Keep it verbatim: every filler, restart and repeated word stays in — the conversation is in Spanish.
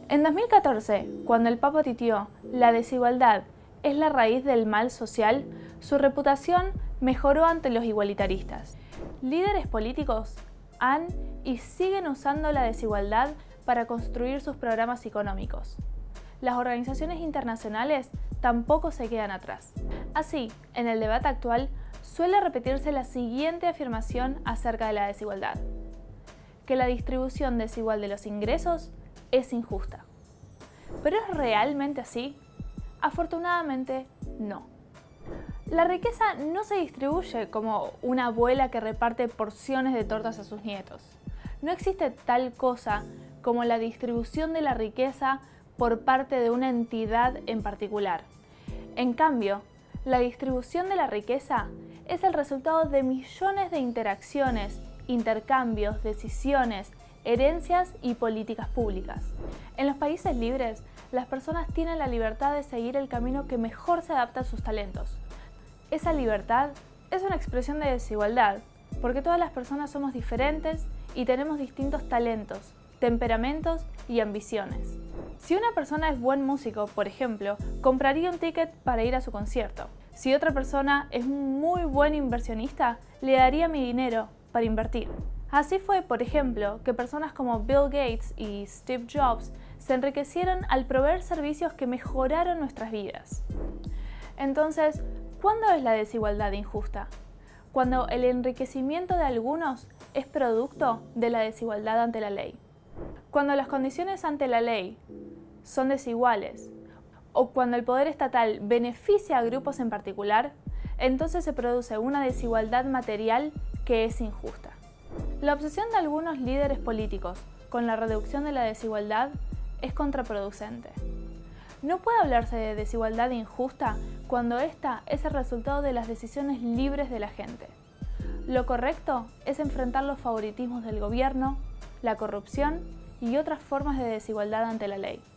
En dos mil catorce, cuando el Papa tuiteó "La desigualdad es la raíz del mal social", su reputación mejoró ante los igualitaristas. Líderes políticos han y siguen usando la desigualdad para construir sus programas económicos. Las organizaciones internacionales tampoco se quedan atrás. Así, en el debate actual suele repetirse la siguiente afirmación acerca de la desigualdad: que la distribución desigual de los ingresos es injusta. ¿Pero es realmente así? Afortunadamente, no. La riqueza no se distribuye como una abuela que reparte porciones de tortas a sus nietos. No existe tal cosa como la distribución de la riqueza por parte de una entidad en particular. En cambio, la distribución de la riqueza es el resultado de millones de interacciones, intercambios, decisiones, herencias y políticas públicas. En los países libres, las personas tienen la libertad de seguir el camino que mejor se adapta a sus talentos. Esa libertad es una expresión de desigualdad, porque todas las personas somos diferentes y tenemos distintos talentos, temperamentos y ambiciones. Si una persona es buen músico, por ejemplo, compraría un ticket para ir a su concierto. Si otra persona es un muy buen inversionista, le daría mi dinero para invertir. Así fue, por ejemplo, que personas como Bill Gates y Steve Jobs se enriquecieron al proveer servicios que mejoraron nuestras vidas. Entonces, ¿cuándo es la desigualdad injusta? Cuando el enriquecimiento de algunos es producto de la desigualdad ante la ley. Cuando las condiciones ante la ley son desiguales, o cuando el poder estatal beneficia a grupos en particular, entonces se produce una desigualdad material que es injusta. La obsesión de algunos líderes políticos con la reducción de la desigualdad es contraproducente. No puede hablarse de desigualdad injusta cuando esta es el resultado de las decisiones libres de la gente. Lo correcto es enfrentar los favoritismos del gobierno, la corrupción y otras formas de desigualdad ante la ley.